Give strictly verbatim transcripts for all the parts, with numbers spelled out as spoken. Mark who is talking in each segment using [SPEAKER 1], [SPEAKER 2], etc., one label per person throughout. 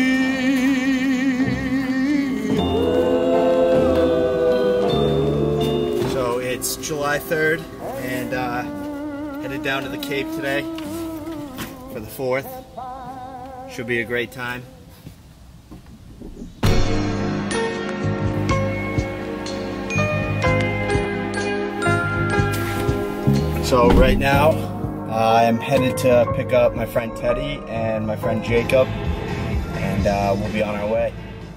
[SPEAKER 1] So it's July third, and uh, headed down to the Cape today for the fourth. Should be a great time. So right now, uh, I'm headed to pick up my friend Teddy and my friend Jacob, and uh, we'll be on our way.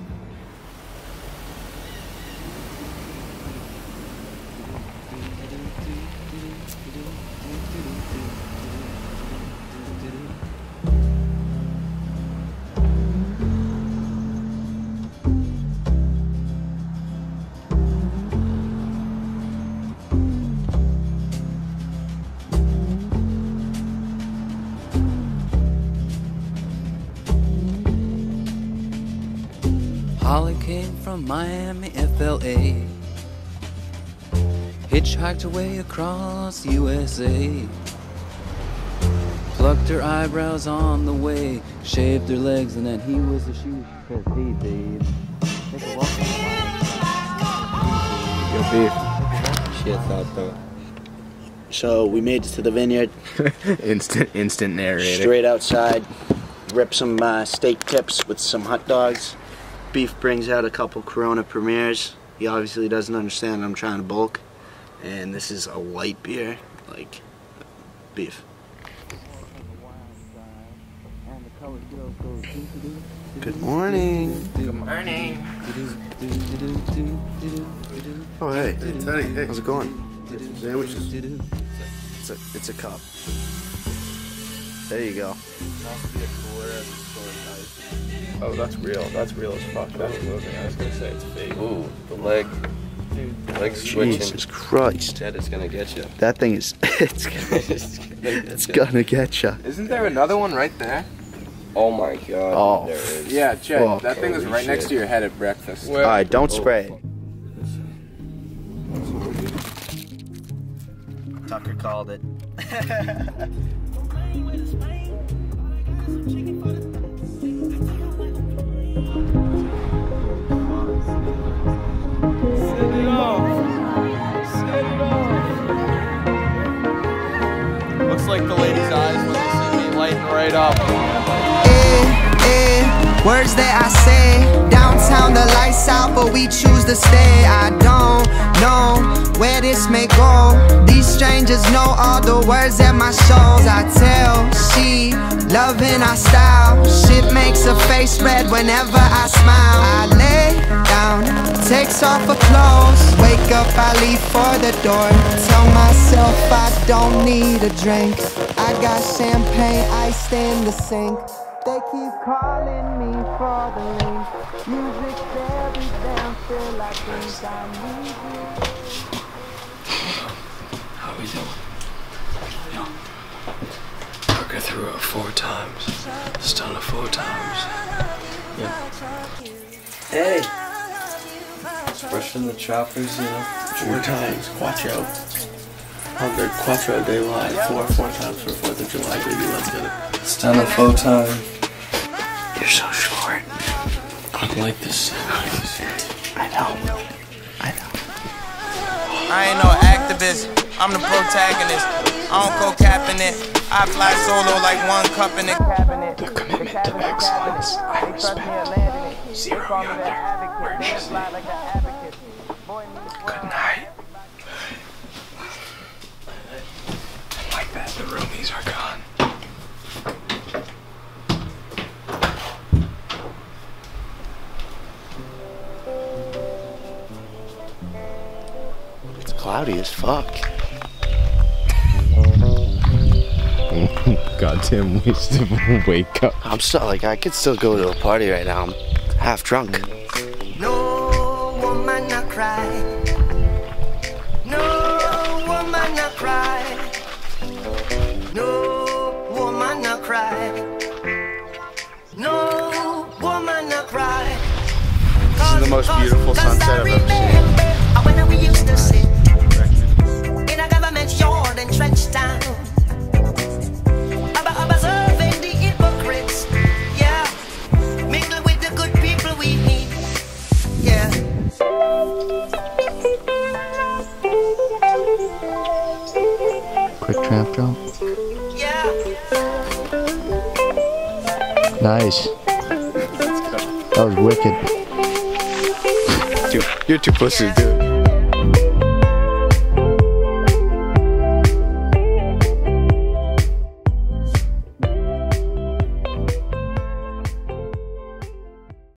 [SPEAKER 2] Holly came from Miami, F L A, hitchhiked her way across U S A, plucked her eyebrows on the way, shaved her legs, and then he was a shoe. Cause hey babe, take a walk on the line. Yo beef. Shit thought though.
[SPEAKER 1] So we made it to the vineyard.
[SPEAKER 2] instant, instant narrator.
[SPEAKER 1] Straight outside, rip some uh, steak tips with some hot dogs. Beef brings out a couple Corona Premiers. He obviously doesn't understand I'm trying to bulk. And this is a light beer, like beef. Good morning.
[SPEAKER 3] Good morning.
[SPEAKER 1] Oh hey,
[SPEAKER 3] Hey Teddy, hey.
[SPEAKER 1] how's it going?
[SPEAKER 3] Sandwiches.
[SPEAKER 1] It's a, it's a cup. There you go.
[SPEAKER 3] Oh, that's real. That's real as fuck. That's moving. I was gonna say it's fake.
[SPEAKER 4] Ooh, the leg. Dude, the leg's switching.
[SPEAKER 1] Jesus Christ.
[SPEAKER 4] That is gonna get you.
[SPEAKER 1] That thing is, it's gonna, it's gonna get you.
[SPEAKER 3] Isn't there another one right there?
[SPEAKER 4] Oh my god.
[SPEAKER 1] Oh.
[SPEAKER 4] There is.
[SPEAKER 3] Yeah, check.
[SPEAKER 1] Fuck.
[SPEAKER 3] That thing was
[SPEAKER 4] Holy
[SPEAKER 3] right
[SPEAKER 4] shit.
[SPEAKER 3] next to your head at breakfast.
[SPEAKER 1] Alright, don't
[SPEAKER 4] Oh.
[SPEAKER 1] spray it. Tucker called it.
[SPEAKER 3] Looks like the lady's eyes when they see me lighting right up.
[SPEAKER 5] Eh, eh, words that I say. Downtown the lights out, but we choose to stay. I don't know where this may go. These strangers know all the words at my shows. I tell she loving our style. Shit makes her face red whenever I smile. I lay down, takes off her clothes. Wake up, I leave for the door. Tell myself I don't need a drink. I got champagne iced in the sink. They keep calling me for the link. Music every damn feel I think I need you.
[SPEAKER 6] How we doing? Yeah. Parker threw out four times. Stunner four times. Yeah.
[SPEAKER 1] Hey!
[SPEAKER 6] Brushing the choppers, you know.
[SPEAKER 7] Four times, Quattro. Hundred Quattro Day Live. Four, four times for Fourth of July, baby. Let's get it.
[SPEAKER 6] Stunner four time.
[SPEAKER 7] You're so short. I don't like this.
[SPEAKER 1] I know. I know.
[SPEAKER 8] I ain't no activist, I'm the protagonist. I don't go capping it. I fly solo like one cup in the cabinet.
[SPEAKER 6] The commitment to excellence, I respect. Zero yonder, where is it? Good night. And like that, the roomies are gone.
[SPEAKER 1] It's cloudy as fuck.
[SPEAKER 2] Goddamn waste of wake up.
[SPEAKER 1] I'm still like, I could still go to a party right now. I'm half drunk.
[SPEAKER 5] No woman not cry. No woman not cry. No woman not cry. No woman not cry.
[SPEAKER 1] This is the most beautiful sunset I've ever seen.
[SPEAKER 5] When we used to sit in a government yard in Trench Town, observing the hypocrites, yeah, mingle
[SPEAKER 9] tramp jump. Nice. That was wicked.
[SPEAKER 6] Dude, you're too pussy, dude.